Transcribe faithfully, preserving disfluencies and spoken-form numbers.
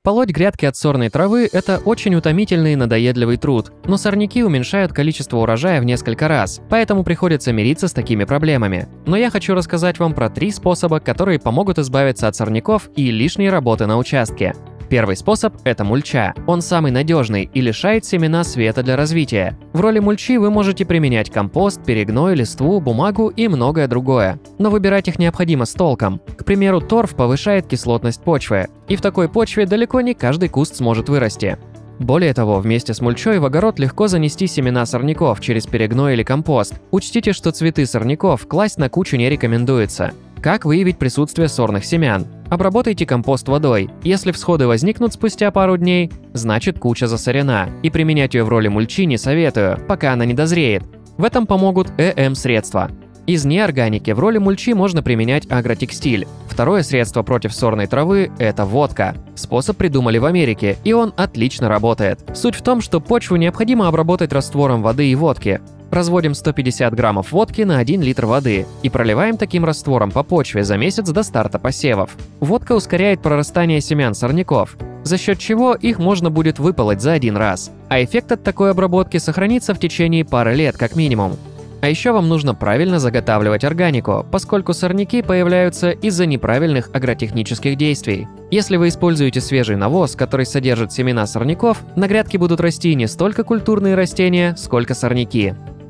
Полоть грядки от сорной травы – это очень утомительный и надоедливый труд, но сорняки уменьшают количество урожая в несколько раз, поэтому приходится мириться с такими проблемами. Но я хочу рассказать вам про три способа, которые помогут избавиться от сорняков и лишней работы на участке. Первый способ – это мульча. Он самый надежный и лишает семена света для развития. В роли мульчи вы можете применять компост, перегной, листву, бумагу и многое другое. Но выбирать их необходимо с толком. К примеру, торф повышает кислотность почвы, и в такой почве далеко не каждый куст сможет вырасти. Более того, вместе с мульчой в огород легко занести семена сорняков через перегной или компост. Учтите, что цветы сорняков класть на кучу не рекомендуется. Как выявить присутствие сорных семян? Обработайте компост водой. Если всходы возникнут спустя пару дней, значит куча засорена, и применять ее в роли мульчи не советую, пока она не дозреет. В этом помогут э эм-средства. Из неорганики в роли мульчи можно применять агротекстиль. Второе средство против сорной травы – это водка. Способ придумали в Америке, и он отлично работает. Суть в том, что почву необходимо обработать раствором воды и водки. Разводим сто пятьдесят граммов водки на один литр воды и проливаем таким раствором по почве за месяц до старта посевов. Водка ускоряет прорастание семян сорняков, за счет чего их можно будет выполоть за один раз. А эффект от такой обработки сохранится в течение пары лет как минимум. А еще вам нужно правильно заготавливать органику, поскольку сорняки появляются из-за неправильных агротехнических действий. Если вы используете свежий навоз, который содержит семена сорняков, на грядке будут расти не столько культурные растения, сколько сорняки.